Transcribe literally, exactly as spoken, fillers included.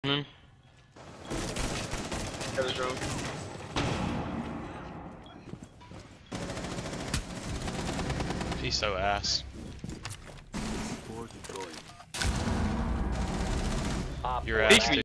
Mm-hmm. That was drone. He's so ass. Op Your four ass, last dude.